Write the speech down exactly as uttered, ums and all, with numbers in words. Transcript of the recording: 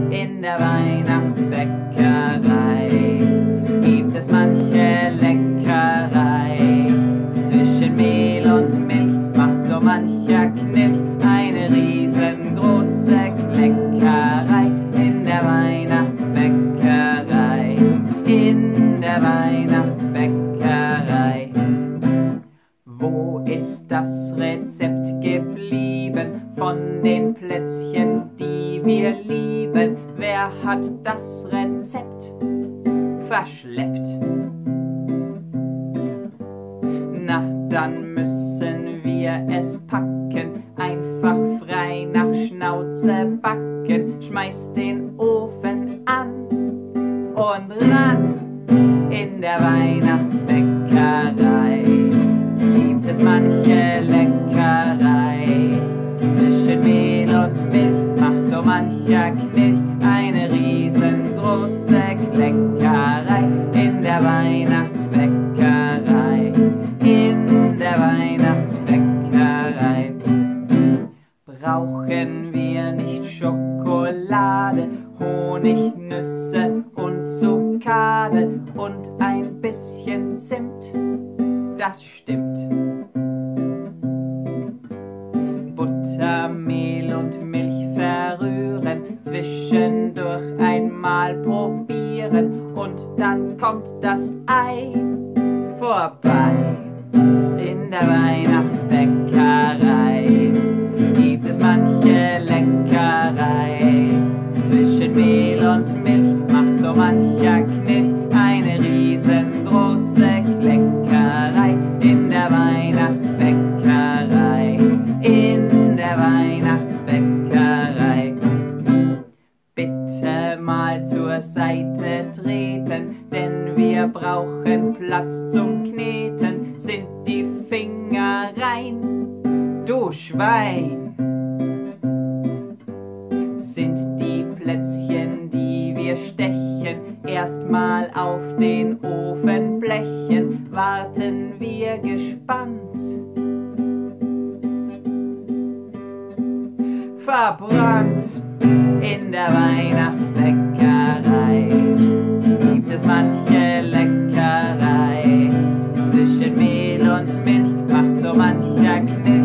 In der Weihnachtsbäckerei gibt es manche Leckerei. Zwischen Mehl und Milch macht so mancher Knilch eine riesengroße Leckerei. In der Weihnachtsbäckerei, in der Weihnachtsbäckerei. Wo ist das Rezept geblieben von den Plätzchen, die wir lieben? Wer hat das Rezept verschleppt? Na, dann müssen wir es packen, einfach frei nach Schnauze backen. Schmeiß den Ofen an und ran. In der Weihnachtsbäckerei gibt es manche Leckerei. Zwischen Mehl und Milch macht so mancher Knilch eine riesengroße Leckerei. In der Weihnachtsbäckerei, in der Weihnachtsbäckerei. Brauchen wir nicht Schokolade, Honig, Nüsse und Zuckade und ein bisschen Zimt? Das stimmt. Butter, Mehl und Milch verrühren, zwischendurch einmal probieren und dann kommt das Ei vorbei. In der Weihnachtsbäckerei gibt es manche Leckerei. Zwischen Mehl und Milch macht so mancher Knilch eine riesengroße Leckerei. In der Weihnachtsbäckerei, in der Weihnachtsbäckerei. Bitte mal zur Seite treten, denn wir brauchen Platz zum Kneten. Sind die Finger rein, du Schwein? Sind die Plätzchen, die wir stechen, erstmal auf den Ofenblechen? Warten wir gespannt. Verbrannt. In der Weihnachtsbäckerei gibt es manche Leckerei. Zwischen Mehl und Milch macht so mancher Knilch